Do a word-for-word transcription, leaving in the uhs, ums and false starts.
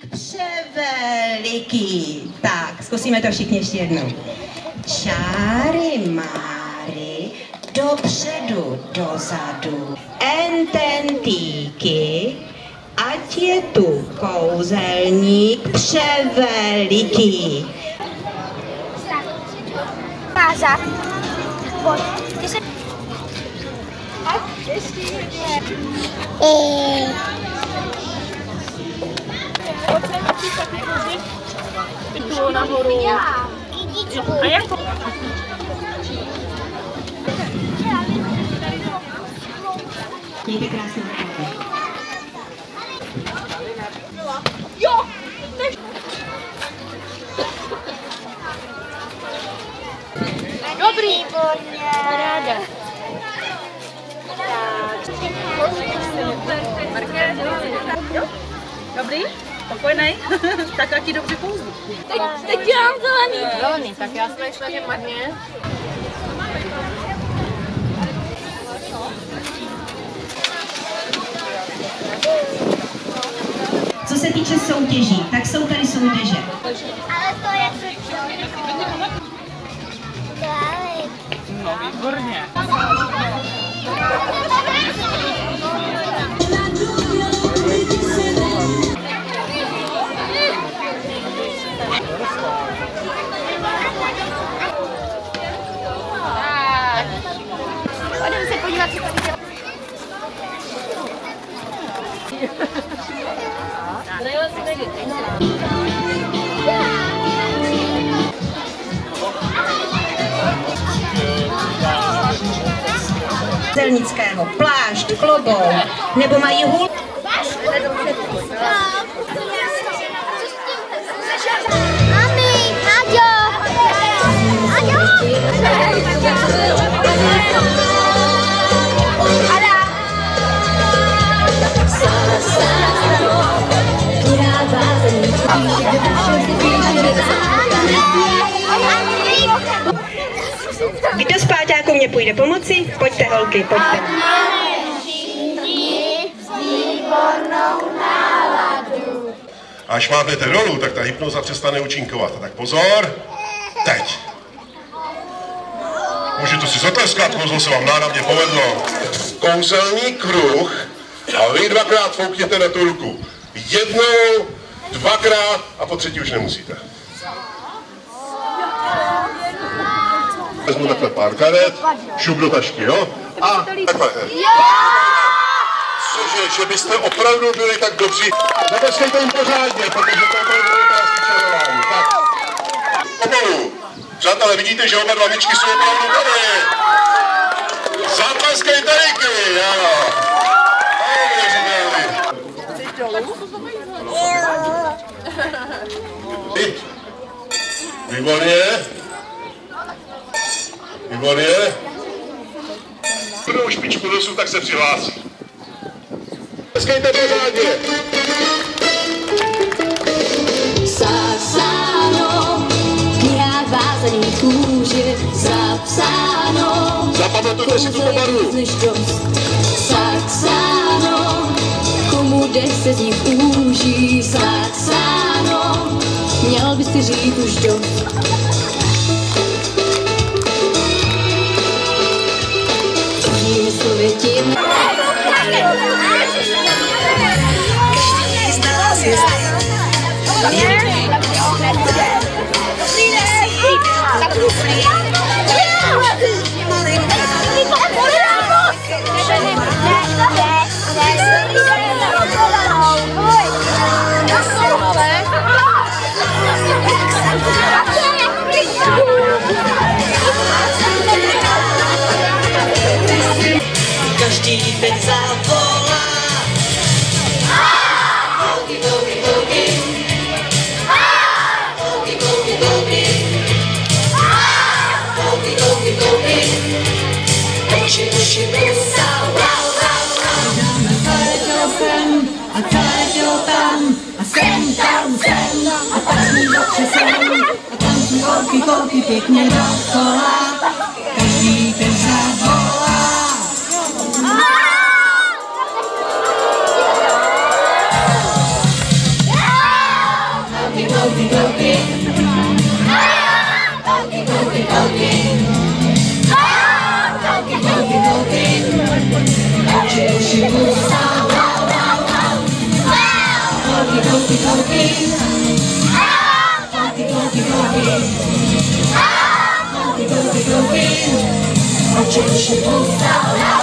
Převeliký. Tak, zkusíme to všichni ještě jednou. Čáry máry, dopředu, dozadu. Ententíky, ať je tu kouzelník převeliký. Páza. Tu nahoru. A jako? Mějte krásný. Jo! Dobrý. Ráda. Dobrý? Spokojený? Tak já ti dobře kouzlu. Teď, teď dělám zelený. Zelený, tak já jsem šla marně. Co se týče soutěží, tak jsou tady soutěže. Ale to je No, výborně. Pojďme se podívat, co tady dělá. Zelnického, plášť, klobouk, nebo mají hůl. Mami, Aďo! Aďo! Kdo z páťáků mě půjde pomoci? Pojďte, holky, pojďte. Až máte rolu, tak ta hypnoza přestane účinkovat. Tak pozor, teď. Můžete si zatleskat, kouzlo se vám náramně povedlo. Kouzelný kruh a vy dvakrát foukněte na tu ruku. Jednou, dvakrát a po třetí už nemusíte. Vezmu takhle pár karet, šup do tašky, jo? A takhle. Cože, že byste opravdu byli tak dobří. Zatleskejte jim pořádně, protože to je opravdu krásný čarování. Tak, pomalu. Přátelé, vidíte, že oba dva myčky jsou opravdu tady. Zatleskejte Riky, ano. Výborně. Výborně. Kdo špičku dosu, tak se přihlásí. Tleskejte pořádně. Zapsáno, v knihách vázaných kůži, zapsáno, Zapamatujte si tuto barvu. Zapsáno, komu dech se z nich úží, zapsáno, měl bys si říct už dost. Cudzími slovy tím. Každý teď zavolá. Bogi, bogi, bogi. Bogi, bogi, bogi. Bogi, bogi, bogi. Oči, uši, brusa, wow, wow, wow. Dáme zajedou sem a zajedou tam a sem, tam, sem a tancní dobře sem a tancní holky, holky pěkně dokola. Každý teď zavolá. kloky, kloky. Kloky, kloky, kloky. Kloky, kloky, kloky. Oči, uši, pusa,